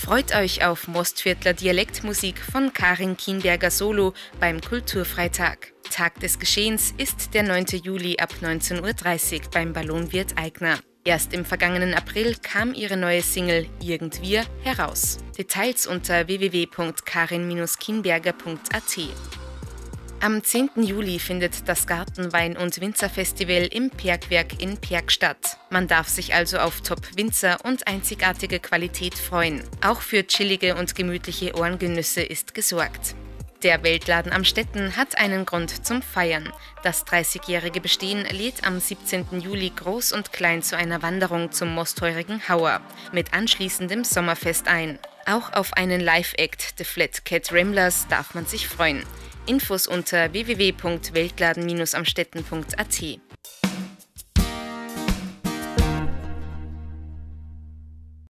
Freut euch auf Mostviertler Dialektmusik von Karin Kienberger Solo beim Kulturfreitag. Tag des Geschehens ist der 9. Juli ab 19:30 Uhr beim Ballonwirt Aigner. Erst im vergangenen April kam ihre neue Single "Irgendwir" heraus. Details unter www.karin-kienberger.at. Am 10. Juli findet das Gartenwein- und Winzerfestival im Pergwerk in Perg statt. Man darf sich also auf Top-Winzer und einzigartige Qualität freuen. Auch für chillige und gemütliche Ohrengenüsse ist gesorgt. Der Weltladen Amstetten hat einen Grund zum Feiern. Das 30-jährige Bestehen lädt am 17. Juli groß und klein zu einer Wanderung zum Mostheurigen Hauer mit anschließendem Sommerfest ein. Auch auf einen Live-Act, The Flat Cat Ramblers, darf man sich freuen. Infos unter www.weltladen-amstetten.at.